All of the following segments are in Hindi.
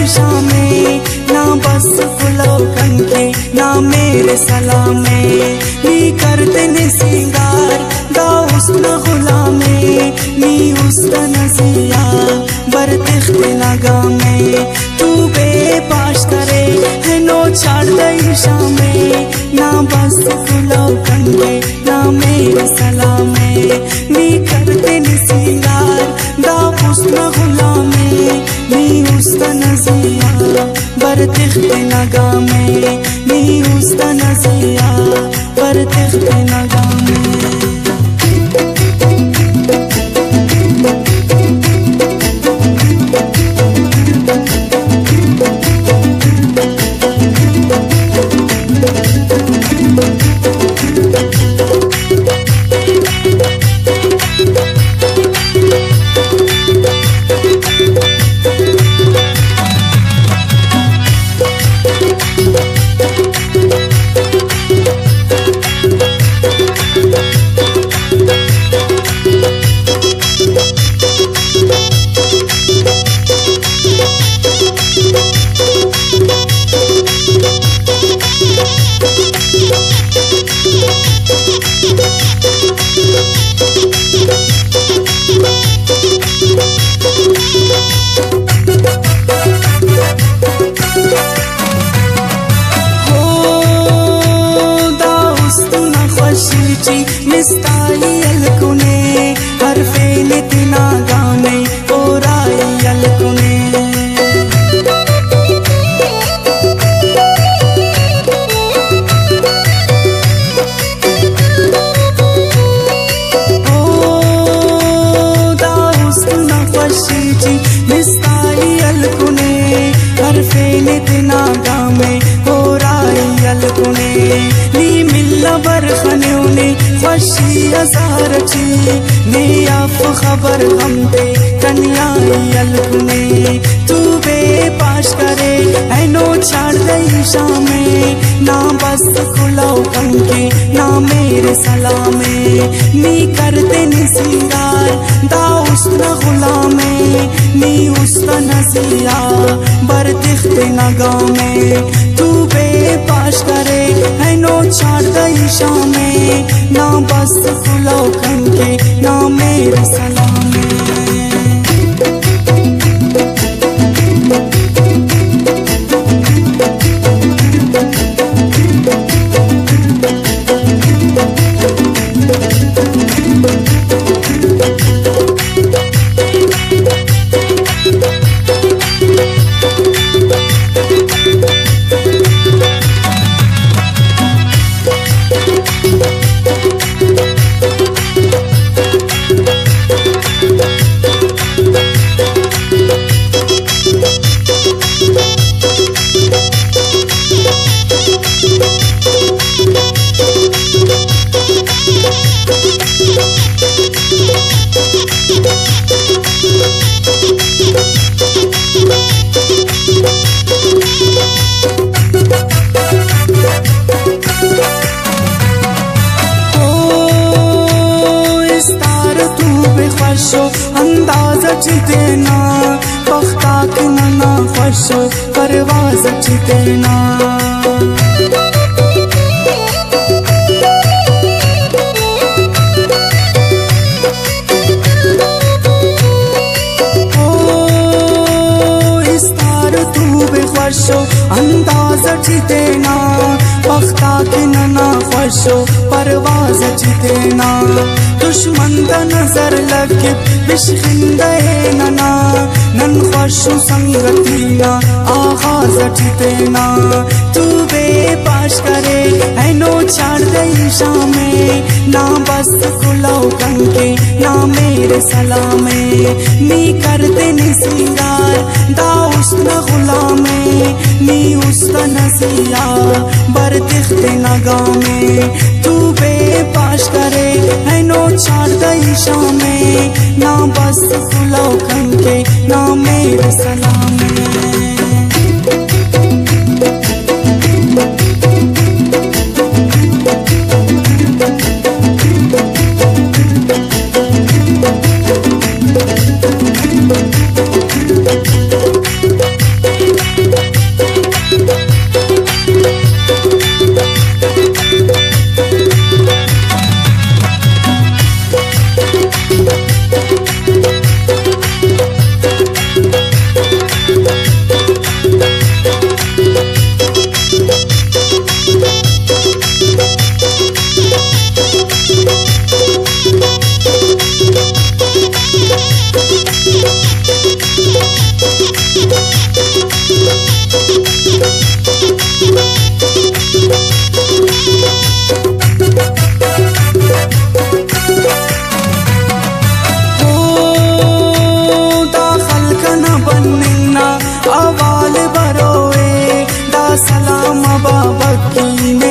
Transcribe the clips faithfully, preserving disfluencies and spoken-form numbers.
शामे ना बस फुलो कंके ना मेरे सलामे नी करते ने सिंगार दा उस्न गुलामे नी उस्न नजिया बरतिख्त लगामे तू बेपाश करे है नो छाड़ दई शामे ना बस फुलो कंके ना मेरे सलामे नी करते ने सिंगार दा उस्न गुलामे नी उस्न नजिया बरतिख्त लगामे नी उस्न नजिया बरतिख्त लगामे। मिस्ताई अलकुने हर फेल तिना गाने ओराई अलकुने ओ दाउस्ना फशीची मिस्ताई अलकुने हर फेल तिना गाने ओराई अलकुने नी मिल्ला बरखने उने खुशी अज़ारची ने आप खबर हमते कन्याई अलकुने तू बेपाश करे है नो छाड़ दई शामे ना बस खुलाओ कंके ना मेरे सलामे नी करते नि सिंगार दा उस्न गुलामे नी उस्न नजिया बरतिख्त नगामे तू बेपाश करे है नो छाड़ दई शामे ना बस फुलो कंके ना मेरे सलामे। खुशो अंदाज देना पख्ता के नना खुशो परवाज देना ओ इस तार तू बेख्वशो अंदाज देना पख्ता के नना खुशो परवाज देना दुश्मन दा नजर लगे बिशखिंदे नना नन खुशो संगतीना आगाज देना तू बेपाश करे है नो छाड़ दई शामे ना बस खुलाओ कंके ना मेरे सलामे नी करते नि सिंगार दा उस्न गुलामे नी उस्न नजिया बरतिख्त नगामे तू बेपाश करे है नो छाड़ दई शामे ना बस फुलाओ कंके ना मेरे सलामे।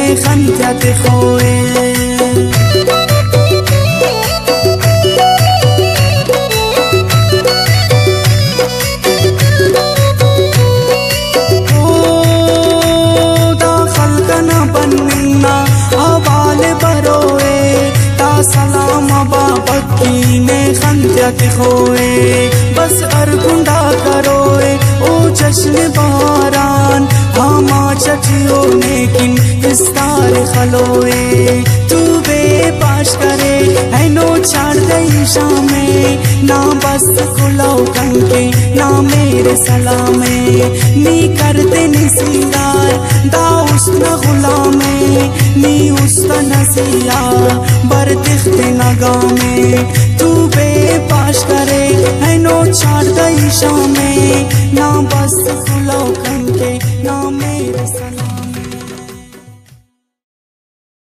खंजत खोए। सलाम बाबकी ने खंजत खोए, बस अरगुंडा करोए ओ जश्न बारान हामा चटियो ने किन इस्तार खलोए। तू बेपाश करे है नो छाड़ गई शामे, ना बस खुलो कंके ना मेरे सलामे, नी करते नी सिंगार दा उसना गुलामे, नी उसका नसिया बर दिखते नगामे। तू बेपाश करे है नो छाड़ गई शामे, ना बस खुलो कंके ना मेरे सलामे।